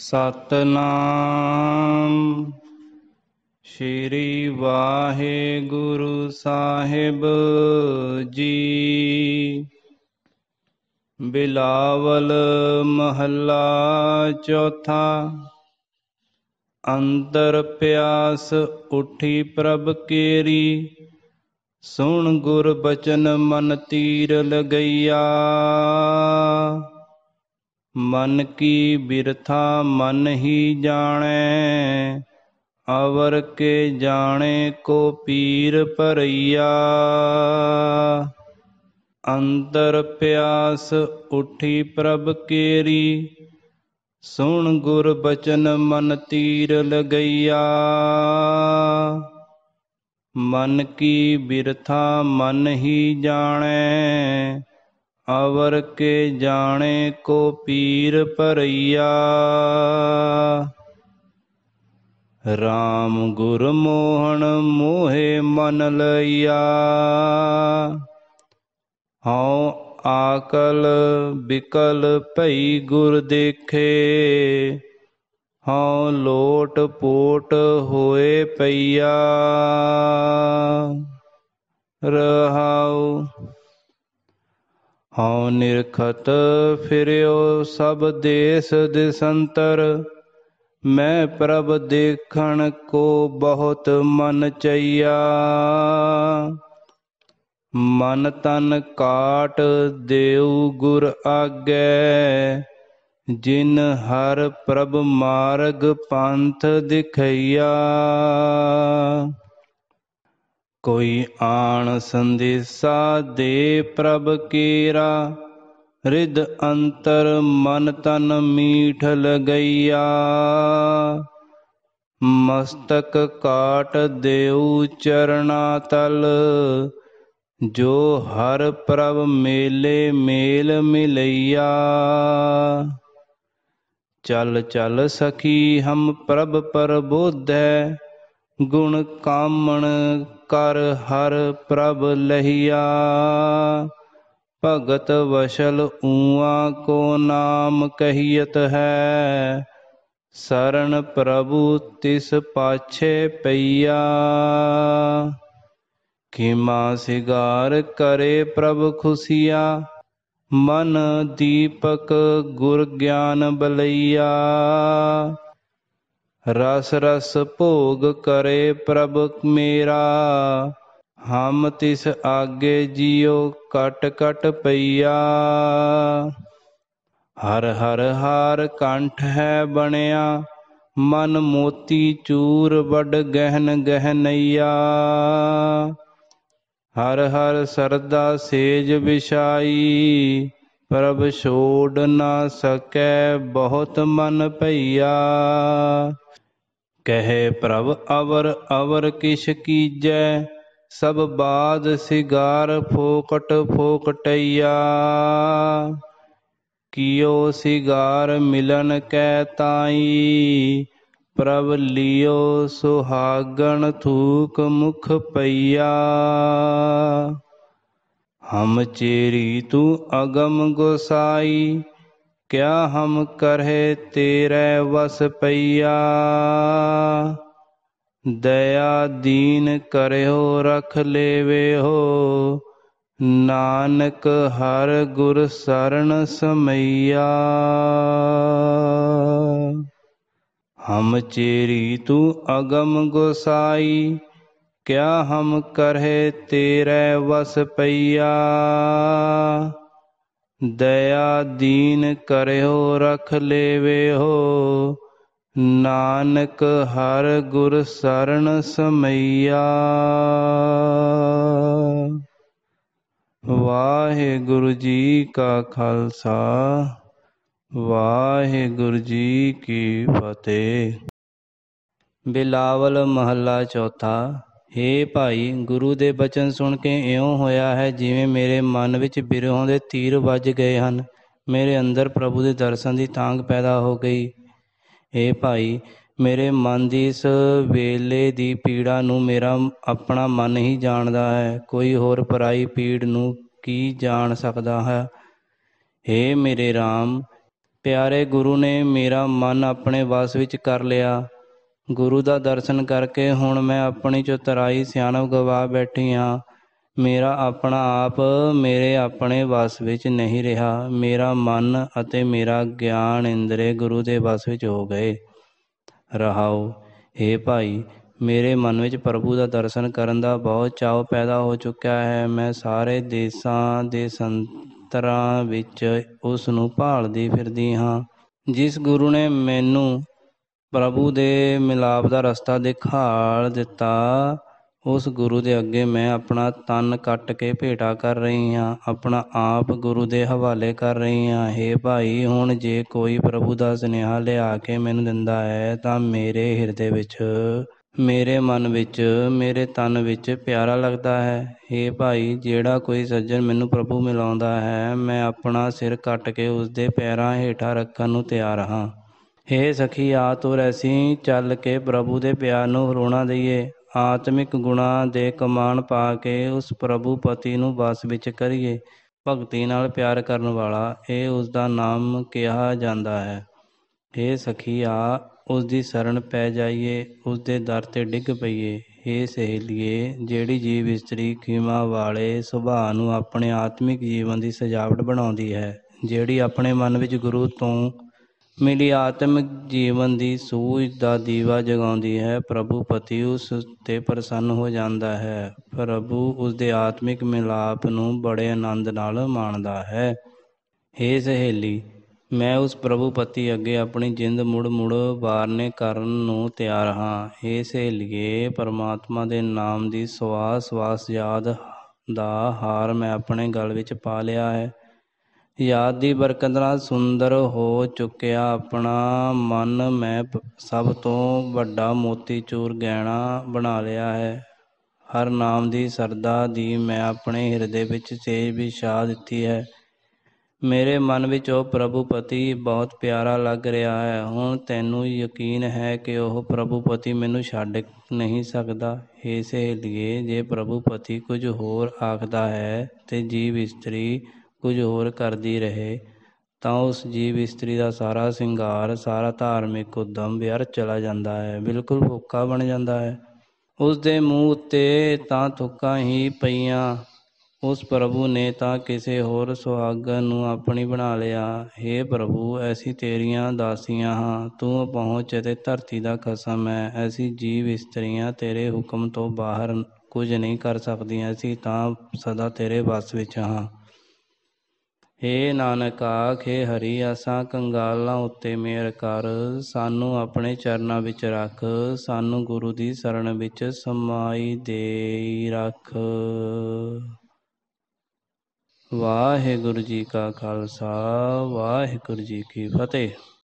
ਸਤਨਾਮ ਸ਼੍ਰੀ ਵਾਹਿਗੁਰੂ ਸਾਹਿਬ ਜੀ। ਬਿਲਾਵਲ ਮਹੱਲਾ ਚੌਥਾ। ਅੰਤਰ ਪਿਆਸ ਉੱਠੀ ਪ੍ਰਭ ਕੇਰੀ, ਸੁਣ ਗੁਰ ਬਚਨ ਮਨ ਤੀਰ ਲਗਈਆ। ਮਨ ਕੀ ਬਿਰਥਾ ਮਨ ਹੀ ਜਾਣੈ, ਅਵਰ ਕੇ ਜਾਣੇ ਕੋ ਪੀਰ ਭਰਈਆ। ਅੰਤਰ ਪਿਆਸ ਉੱਠੀ ਪ੍ਰਭ ਕੇਰੀ, ਸੁਣ ਗੁਰ ਬਚਨ ਮਨ ਤੀਰ ਲਗਈਆ। ਮਨ ਕੀ ਬਿਰਥਾ ਮਨ ਹੀ ਜਾਣੈ, ਅਵਰ ਕੇ ਜਾਣੇ ਕੋ ਪੀਰ ਭਰਈਆ। ਰਾਮ ਗੁਰ ਮੋਹਣ ਮੋਹਿ ਮਨ ਲਈਆ, ਹਉ ਆਕਲ ਬਿਕਲ ਭਈ ਗੁਰ ਦੇਖੇ। ਹਉ ਲੋਟ ਪੋਟ ਹੋਏ ਪਈਆ। ਰਹਾਉ ਹਉ ਨਿਰਖਤ ਫਿਰਿਓ ਸਭ ਦੇਸ ਦਿਸੰਤਰ, ਮੈਂ ਪ੍ਰਭ ਦੇਖਣ ਕੋ ਬਹੁਤ ਮਨ ਚਈਆ। ਮਨ ਤਨ ਕਾਟ ਦੇਉ ਗੁਰ ਆਗੈ, ਜਿਨ ਹਰ ਪ੍ਰਭ ਮਾਰਗ ਪੰਥ ਦਿਖਈਆ। ਕੋਈ ਆਣ ਸੰਦੇਸਾ ਦੇ ਪ੍ਰਭ ਕੇਰਾ, ਰਿਦ ਅੰਤਰ ਮਨ ਤਨ ਮੀਠ ਲਗਈਆ। ਮਸਤਕ ਕਾਟ ਦੇਉ ਚਰਣਾ ਤਲ, ਜੋ ਹਰ ਪ੍ਰਭ ਮੇਲੇ ਮੇਲ ਮਿਲਈਆ। ਚਲ ਚਲ ਸਖੀ ਹਮ ਪ੍ਰਭ ਪ੍ਰਬੋਧੈ, ਗੁਣ ਕਾਮਣ ਕਰ ਹਰ ਪ੍ਰਭ ਲਹੀਆ। ਭਗਤ ਵਸ਼ਲ ਊਆ ਕੋ ਨਾਮ ਕਹੀਅਤ ਹੈ, ਸਰਣ ਪ੍ਰਭੂ ਤਿਸ ਪਾਛੈ ਪਈਆ। ਖਿਮਾ ਸਿਗਾਰ ਕਰੇ ਪ੍ਰਭ ਖੁਸ਼ੀਆ, ਮਨ ਦੀਪਕ ਗੁਰ ਗਿਆਨ ਬਲਈਆ। ਰਸ ਰਸ ਭੋਗ ਕਰੇ ਪ੍ਰਭ ਮੇਰਾ, ਹਮ ਤਿਸ ਆਗੇ ਜਿਉ ਕਟ ਕਟ ਪਈਆ। ਹਰ ਹਰ ਹਾਰ ਕੰਠ ਹੈ ਬਣਿਆ, ਮਨ ਮੋਤੀ ਚੂਰ ਵੱਡ ਗਹਿਨ ਗਹਿਨਈਆ। ਹਰ ਹਰ ਸਰਦਾ ਸੇਜ ਵਿਛਾਈ, ਪ੍ਰਭ ਛੋੜ ਨਾ ਸਕੈ ਬਹੁਤ ਮਨ ਭਈਆ। ਕਹੈ ਪ੍ਰਭ ਅਵਰ ਅਵਰ ਕਿਛ ਕੀਜੈ, ਸਭ ਬਾਦ ਸਿਗਾਰ ਫੋਕਟ ਫੋਕਟਈਆ। ਕਿਉ ਸਿਗਾਰ ਮਿਲਨ ਕੈ ਤਾਈ, ਪ੍ਰਭ ਲਿਓ ਸੁਹਾਗਣ ਥੂਕ ਮੁਖ ਪਈਆ। ਹਮ ਚੇਰੀ ਤੂੰ ਅਗਮ ਗੋਸਾਈ, ਕਿਆ ਹਮ ਕਰਹਿ ਤੇਰੇ ਵਸ ਪਈਆ। ਦਇਆ ਦੀਨ ਕਰਿਓ ਰਖ ਲੇਵਿਓ, ਨਾਨਕ ਹਰ ਗੁਰ ਸਰਣ ਸਮਈਆ। ਹਮ ਚੇਰੀ ਤੂੰ ਅਗਮ ਗੋਸਾਈ, ਕਿਆ ਹਮ ਕਰਹਿ ਤੇਰੇ ਵਸ ਪਈਆ। ਦਇਆ ਦੀਨ ਕਰਿਓ ਰਖ ਲੇਵਿਓ, ਨਾਨਕ ਹਰ ਗੁਰ ਸਰਣ ਸਮਈਆ। ਵਾਹਿਗੁਰੂ ਜੀ ਕਾ ਖਾਲਸਾ, ਵਾਹਿਗੁਰੂ ਜੀ ਕੀ ਫਤਿਹ। ਬਿਲਾਵਲ ਮਹੱਲਾ ਚੌਥਾ। ਹੇ ਭਾਈ, ਗੁਰੂ ਦੇ ਬਚਨ ਸੁਣ ਕੇ ਇਉਂ ਹੋਇਆ ਹੈ ਜਿਵੇਂ ਮੇਰੇ ਮਨ ਵਿੱਚ ਬਿਰਹੋਂ ਦੇ ਤੀਰ ਵੱਜ ਗਏ ਹਨ। ਮੇਰੇ ਅੰਦਰ ਪ੍ਰਭੂ ਦੇ ਦਰਸ਼ਨ ਦੀ ਤਾਂਘ ਪੈਦਾ ਹੋ ਗਈ। ਹੇ ਭਾਈ, ਮੇਰੇ ਮਨ ਦੀ ਇਸ ਵੇਲੇ ਦੀ ਪੀੜਾ ਨੂੰ ਮੇਰਾ ਆਪਣਾ ਮਨ ਹੀ ਜਾਣਦਾ ਹੈ। ਕੋਈ ਹੋਰ ਪਰਾਈ ਪੀੜ ਨੂੰ ਕੀ ਜਾਣ ਸਕਦਾ ਹੈ। ਹੇ ਮੇਰੇ ਰਾਮ, ਪਿਆਰੇ ਗੁਰੂ ਨੇ ਮੇਰਾ ਮਨ ਆਪਣੇ ਵੱਸ ਵਿੱਚ ਕਰ ਲਿਆ। ਗੁਰੂ ਦਾ ਦਰਸ਼ਨ ਕਰਕੇ ਹੁਣ ਮੈਂ ਆਪਣੀ ਚਤੁਰਾਈ ਸਿਆਣਪ ਗਵਾ ਬੈਠੀ ਹਾਂ। ਮੇਰਾ ਆਪਣਾ ਆਪ ਮੇਰੇ ਆਪਣੇ ਵੱਸ ਵਿੱਚ ਨਹੀਂ ਰਿਹਾ। ਮੇਰਾ ਮਨ ਅਤੇ ਮੇਰਾ ਗਿਆਨ ਇੰਦਰੀ ਗੁਰੂ ਦੇ ਵੱਸ ਵਿੱਚ ਹੋ ਗਏ। ਰਹਾਉ। ਹੇ ਭਾਈ, ਮੇਰੇ ਮਨ ਵਿੱਚ ਪ੍ਰਭੂ ਦਾ ਦਰਸ਼ਨ ਕਰਨ ਦਾ ਬਹੁਤ ਚਾਅ ਪੈਦਾ ਹੋ ਚੁੱਕਿਆ ਹੈ। ਮੈਂ ਸਾਰੇ ਦੇਸ਼ਾਂ ਦੇ ਸੰਤਰਾਂ ਵਿੱਚ ਉਸ ਨੂੰ ਭਾਲਦੀ ਫਿਰਦੀ ਹਾਂ। ਜਿਸ ਗੁਰੂ ਨੇ ਮੈਨੂੰ ਪ੍ਰਭੂ ਦੇ ਮਿਲਾਪ ਦਾ ਰਸਤਾ ਦਿਖਾ ਦਿੱਤਾ, ਉਸ ਗੁਰੂ ਦੇ ਅੱਗੇ ਮੈਂ ਆਪਣਾ ਤਨ ਕੱਟ ਕੇ ਭੇਟਾ ਕਰ ਰਹੀ ਹਾਂ, ਆਪਣਾ ਆਪ ਗੁਰੂ ਦੇ ਹਵਾਲੇ ਕਰ ਰਹੀ ਹਾਂ। ਹੇ ਭਾਈ, ਹੁਣ ਜੇ ਕੋਈ ਪ੍ਰਭੂ ਦਾ ਸੁਨੇਹਾ ਲਿਆ ਕੇ ਮੈਨੂੰ ਦਿੰਦਾ ਹੈ ਤਾਂ ਮੇਰੇ ਹਿਰਦੇ ਵਿੱਚ, ਮੇਰੇ ਮਨ ਵਿੱਚ, ਮੇਰੇ ਤਨ ਵਿੱਚ ਪਿਆਰਾ ਲੱਗਦਾ ਹੈ। ਹੇ ਭਾਈ, ਜਿਹੜਾ ਕੋਈ ਸੱਜਣ ਮੈਨੂੰ ਪ੍ਰਭੂ ਮਿਲਾਉਂਦਾ ਹੈ, ਮੈਂ ਆਪਣਾ ਸਿਰ ਕੱਟ ਕੇ ਉਸਦੇ ਪੈਰਾਂ ਹੇਠਾਂ ਰੱਖਣ ਨੂੰ ਤਿਆਰ ਹਾਂ। ਹੇ ਸਖੀ, ਆ ਤੁਰ, ਅਸੀਂ ਚੱਲ ਕੇ ਪ੍ਰਭੂ ਦੇ ਪਿਆਰ ਨੂੰ ਹਰੋਣਾ ਦਈਏ। ਆਤਮਿਕ ਗੁਣਾਂ ਦੇ ਕਮਾਨ ਪਾ ਕੇ ਉਸ ਪ੍ਰਭੂ ਪਤੀ ਨੂੰ ਵੱਸ ਵਿੱਚ ਕਰੀਏ। ਭਗਤੀ ਨਾਲ ਪਿਆਰ ਕਰਨ ਵਾਲਾ, ਇਹ ਉਸਦਾ ਨਾਮ ਕਿਹਾ ਜਾਂਦਾ ਹੈ। ਹੇ ਸਖੀ, ਆ ਉਸ ਦੀ ਸ਼ਰਨ ਪੈ ਜਾਈਏ, ਉਸਦੇ ਦਰ 'ਤੇ ਡਿੱਗ ਪਈਏ। ਹੇ ਸਹੇਲੀਏ, ਜਿਹੜੀ ਜੀਵ ਇਸਤਰੀ ਖਿਮਾ ਵਾਲੇ ਸੁਭਾਅ ਨੂੰ ਆਪਣੇ ਆਤਮਿਕ ਜੀਵਨ ਦੀ ਸਜਾਵਟ ਬਣਾਉਂਦੀ ਹੈ, ਜਿਹੜੀ ਆਪਣੇ ਮਨ ਵਿੱਚ ਗੁਰੂ ਤੋਂ ਮਿਲੀ ਆਤਮਿਕ ਜੀਵਨ ਦੀ ਸੂਝ ਦਾ ਦੀਵਾ ਜਗਾਉਂਦੀ ਹੈ, ਪ੍ਰਭੂ ਪਤੀ ਉਸ 'ਤੇ ਪ੍ਰਸੰਨ ਹੋ ਜਾਂਦਾ ਹੈ। ਪ੍ਰਭੂ ਉਸਦੇ ਆਤਮਿਕ ਮਿਲਾਪ ਨੂੰ ਬੜੇ ਆਨੰਦ ਨਾਲ ਮਾਣਦਾ ਹੈ। ਹੇ ਸਹੇਲੀ, ਮੈਂ ਉਸ ਪ੍ਰਭੂ ਪਤੀ ਅੱਗੇ ਆਪਣੀ ਜਿੰਦ ਮੁੜ ਮੁੜ ਵਾਰਨੇ ਕਰਨ ਨੂੰ ਤਿਆਰ ਹਾਂ। ਹੇ ਸਹੇਲੀਏ, ਪਰਮਾਤਮਾ ਦੇ ਨਾਮ ਦੀ ਸਵਾਸ ਸਵਾਸ ਯਾਦ ਦਾ ਹਾਰ ਮੈਂ ਆਪਣੇ ਗਲ ਵਿੱਚ ਪਾ ਲਿਆ ਹੈ। ਯਾਦ ਦੀ ਬਰਕਤ ਨਾਲ ਸੁੰਦਰ ਹੋ ਚੁੱਕਿਆ ਆਪਣਾ ਮਨ ਮੈਂ ਸਭ ਤੋਂ ਵੱਡਾ ਮੋਤੀਚੂਰ ਗਹਿਣਾ ਬਣਾ ਲਿਆ ਹੈ। ਹਰ ਨਾਮ ਦੀ ਸਰਦਾ ਦੀ ਮੈਂ ਆਪਣੇ ਹਿਰਦੇ ਵਿੱਚ ਸੇਜ ਵਿਛਾ ਦਿੱਤੀ ਹੈ। ਮੇਰੇ ਮਨ ਵਿੱਚ ਉਹ ਪ੍ਰਭੂ ਪਤੀ ਬਹੁਤ ਪਿਆਰਾ ਲੱਗ ਰਿਹਾ ਹੈ। ਹੁਣ ਤੈਨੂੰ ਯਕੀਨ ਹੈ ਕਿ ਉਹ ਪ੍ਰਭੂ ਪਤੀ ਮੈਨੂੰ ਛੱਡ ਨਹੀਂ ਸਕਦਾ। ਹੇ ਸਹੇਲੀਏ, ਜੇ ਪ੍ਰਭੂ ਪਤੀ ਕੁਝ ਹੋਰ ਆਖਦਾ ਹੈ ਤੇ ਜੀਵ ਇਸਤਰੀ ਕੁਝ ਹੋਰ ਕਰਦੀ ਰਹੇ ਤਾਂ ਉਸ ਜੀਵ ਇਸਤਰੀ ਦਾ ਸਾਰਾ ਸ਼ਿੰਗਾਰ, ਸਾਰਾ ਧਾਰਮਿਕ ਉਦਮ ਵਿਅਰਥ ਚਲਾ ਜਾਂਦਾ ਹੈ, ਬਿਲਕੁਲ ਫੋਕਾ ਬਣ ਜਾਂਦਾ ਹੈ। ਉਸ ਦੇ ਮੂੰਹ ਉੱਤੇ ਤਾਂ ਥੁੱਕਾਂ ਹੀ ਪਈਆਂ। ਉਸ ਪ੍ਰਭੂ ਨੇ ਤਾਂ ਕਿਸੇ ਹੋਰ ਸੁਹਾਗਣ ਨੂੰ ਆਪਣੀ ਬਣਾ ਲਿਆ। ਹੇ ਪ੍ਰਭੂ, ਅਸੀਂ ਤੇਰੀਆਂ ਦਾਸੀਆਂ ਹਾਂ, ਤੂੰ ਅਪਹੁੰਚ ਅਤੇ ਧਰਤੀ ਦਾ ਖਸਮ ਹੈ। ਅਸੀਂ ਜੀਵ ਇਸਤਰੀਆਂ ਤੇਰੇ ਹੁਕਮ ਤੋਂ ਬਾਹਰ ਕੁਝ ਨਹੀਂ ਕਰ ਸਕਦੀਆਂ, ਅਸੀਂ ਤਾਂ ਸਦਾ ਤੇਰੇ ਵੱਸ ਵਿੱਚ ਹਾਂ। ਹੇ ਨਾਨਕ, ਆਖੇ ਹਰੀ, ਅਸਾਂ ਕੰਗਾਲਾਂ ਉੱਤੇ ਮਿਹਰ ਕਰ, ਸਾਨੂੰ ਆਪਣੇ ਚਰਨਾਂ ਵਿੱਚ ਰੱਖ, ਸਾਨੂੰ ਗੁਰੂ ਦੀ ਸ਼ਰਨ ਵਿੱਚ ਸਮਾਈ ਦੇਈ ਰੱਖ। ਵਾਹਿਗੁਰੂ ਜੀ ਕਾ ਖਾਲਸਾ, ਵਾਹਿਗੁਰੂ ਜੀ ਕੀ ਫਤਿਹ।